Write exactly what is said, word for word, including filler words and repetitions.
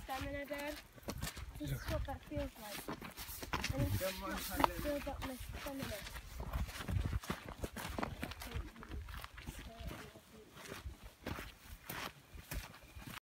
stamina, Dad. This is what that feels like. And it's, it's build up my stamina.